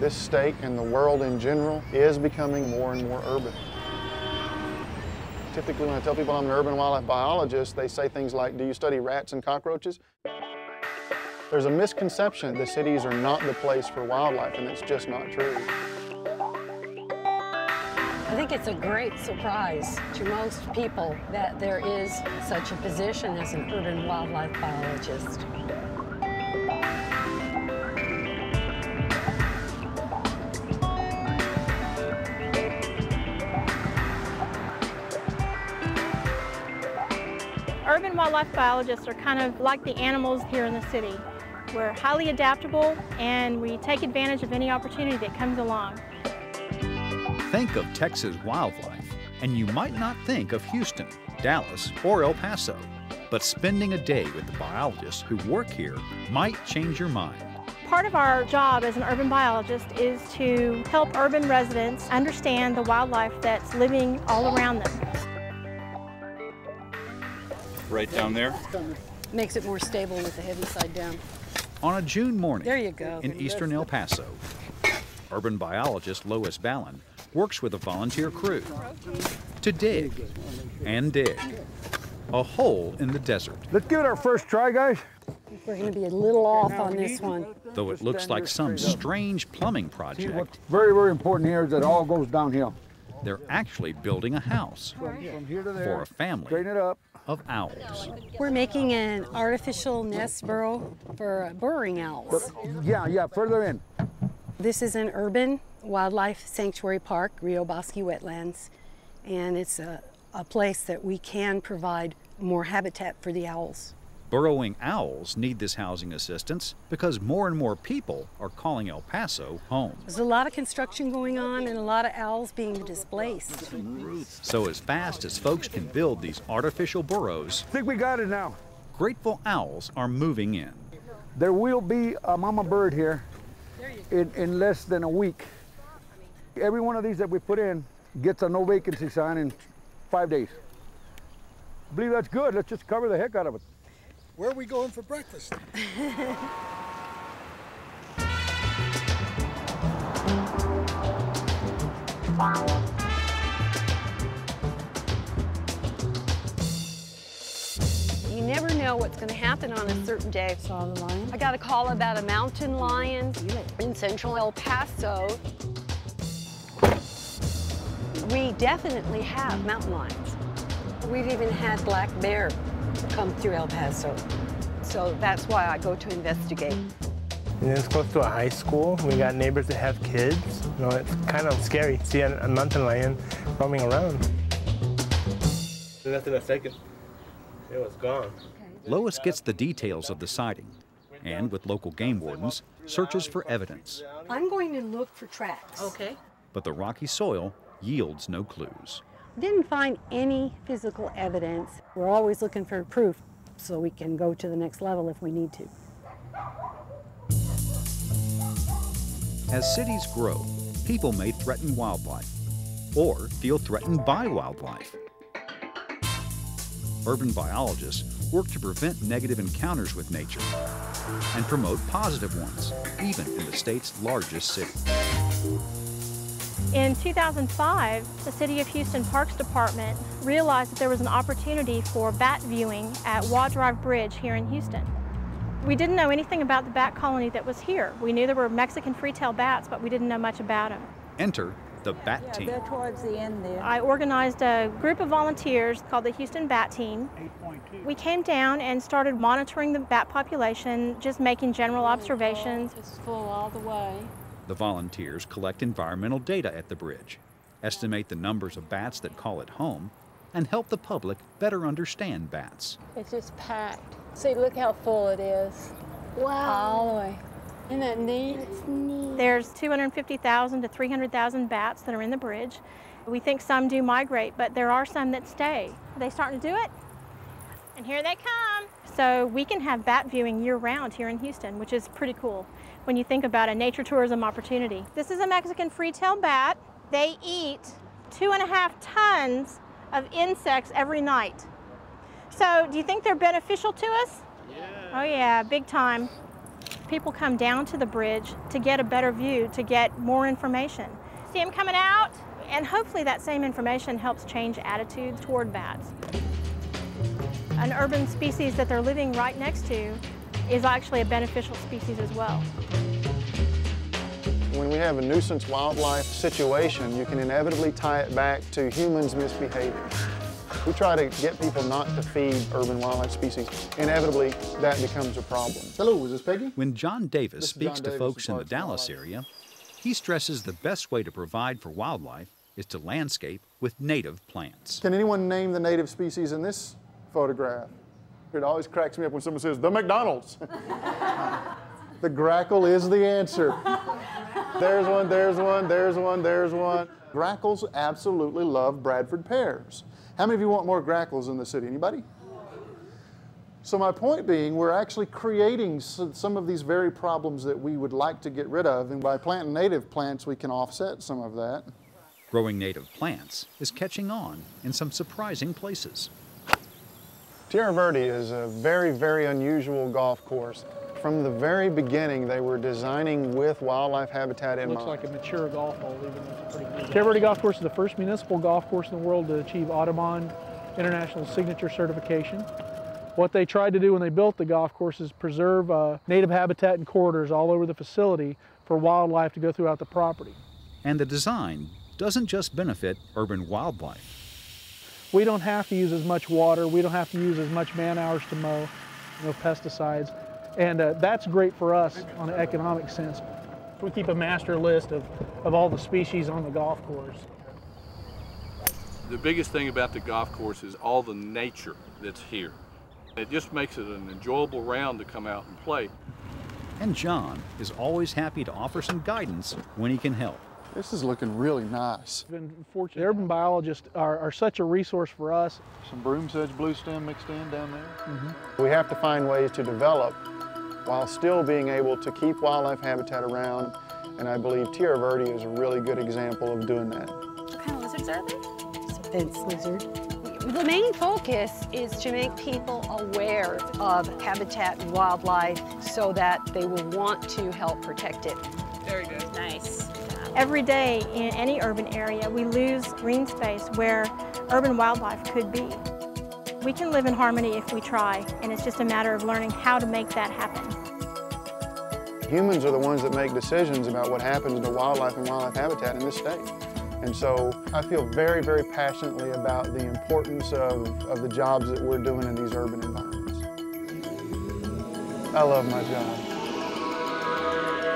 this state and the world in general is becoming more and more urban. Typically, when I tell people I'm an urban wildlife biologist, they say things like, do you study rats and cockroaches? There's a misconception that cities are not the place for wildlife, and it's just not true. I think it's a great surprise to most people that there is such a position as an urban wildlife biologist. Urban wildlife biologists are kind of like the animals here in the city. We're highly adaptable and we take advantage of any opportunity that comes along. Think of Texas wildlife, and you might not think of Houston, Dallas, or El Paso. But spending a day with the biologists who work here might change your mind. Part of our job as an urban biologist is to help urban residents understand the wildlife that's living all around them. Right down there? Makes it more stable with the heavy side down. On a June morning There you go. in eastern El Paso, urban biologist Lois Ballin works with a volunteer crew to dig and dig a hole in the desert. Let's give it our first try, guys. We're going to be a little off on this one. Though it looks like some strange plumbing project, What's very, very important here is that it all goes downhill. they're actually building a house From here to for there, a family straighten it up. of owls. We're making an artificial nest burrow for burrowing owls. Yeah, further in. This is an urban wildlife sanctuary park, Rio Bosque Wetlands, and it's a place that we can provide more habitat for the owls. Burrowing owls need this housing assistance because more and more people are calling El Paso home. There's a lot of construction going on and a lot of owls being displaced. So as fast as folks can build these artificial burrows, I think we got it now. grateful owls are moving in. There will be a mama bird here in less than a week. Every one of these that we put in gets a no vacancy sign in 5 days. I believe that's good. Let's just cover the heck out of it. Where are we going for breakfast? You never know what's going to happen on a certain day. Saw the lion? I got a call about a mountain lion in central El Paso. We definitely have mountain lions. We've even had black bear come through El Paso. So that's why I go to investigate. And it's close to a high school. We got neighbors that have kids. You know, it's kind of scary to see a mountain lion roaming around. Less than a second, it was gone. Lois gets the details of the sighting and, with local game wardens, searches for evidence. I'm going to look for tracks. Okay. But the rocky soil yields no clues. Didn't find any physical evidence. We're always looking for proof so we can go to the next level if we need to. As cities grow, people may threaten wildlife or feel threatened by wildlife. Urban biologists work to prevent negative encounters with nature and promote positive ones, even in the state's largest city. In 2005, the City of Houston Parks Department realized that there was an opportunity for bat viewing at Watt Drive Bridge here in Houston. We didn't know anything about the bat colony that was here. We knew there were Mexican free-tailed bats, but we didn't know much about them. Enter the Bat Team. They're towards the end there. I organized a group of volunteers called the Houston Bat Team. We came down and started monitoring the bat population, just making general observations. It's full all the way. The volunteers collect environmental data at the bridge, estimate the numbers of bats that call it home, and help the public better understand bats. It's just packed. See, look how full it is. Wow. All the way. Isn't that neat? It's neat. There's 250,000 to 300,000 bats that are in the bridge. We think some do migrate, but there are some that stay. Are they starting to do it? And here they come. So we can have bat viewing year-round here in Houston, which is pretty cool when you think about a nature tourism opportunity. This is a Mexican free-tailed bat. They eat 2.5 tons of insects every night. So do you think they're beneficial to us? Yeah. Oh yeah, big time. People come down to the bridge to get a better view, to get more information. See them coming out, and hopefully that same information helps change attitudes toward bats. An urban species that they're living right next to is actually a beneficial species as well. When we have a nuisance wildlife situation, you can inevitably tie it back to humans misbehaving. We try to get people not to feed urban wildlife species. Inevitably, that becomes a problem. Hello, is this Peggy? When John Davis speaks John to Davis folks in in the Parks and Dallas Wildlife. area, he stresses the best way to provide for wildlife is to landscape with native plants. Can anyone name the native species in this photograph? It always cracks me up when someone says, the McDonald's. The grackle is the answer. There's one, there's one, there's one, there's one. Grackles absolutely love Bradford pears. How many of you want more grackles in the city? Anybody? So my point being, we're actually creating some of these very problems that we would like to get rid of, and by planting native plants, we can offset some of that. Growing native plants is catching on in some surprising places. Tierra Verde is a very, very unusual golf course. From the very beginning, they were designing with wildlife habitat in mind. Looks like a mature golf hole, even though it's pretty good. Tierra Verde Golf Course is the first municipal golf course in the world to achieve Audubon International Signature Certification. What they tried to do when they built the golf course is preserve native habitat and corridors all over the facility for wildlife to go throughout the property. And the design doesn't just benefit urban wildlife. We don't have to use as much water, we don't have to use as much man hours to mow, no pesticides. And that's great for us on an economic sense. We keep a master list of all the species on the golf course. The biggest thing about the golf course is all the nature that's here. It just makes it an enjoyable round to come out and play. And John is always happy to offer some guidance when he can help. This is looking really nice. Been fortunate. The urban biologists are such a resource for us. Some broom sedge blue stem mixed in down there. We have to find ways to develop while still being able to keep wildlife habitat around, and I believe Tierra Verde is a really good example of doing that. What kind of lizards are they? It's a fence lizard. The main focus is to make people aware of habitat and wildlife so that they will want to help protect it. Very good. Nice. Every day in any urban area, we lose green space where urban wildlife could be. We can live in harmony if we try, and it's just a matter of learning how to make that happen. Humans are the ones that make decisions about what happens to wildlife and wildlife habitat in this state. And so I feel very, very passionately about the importance of the jobs that we're doing in these urban environments. I love my job.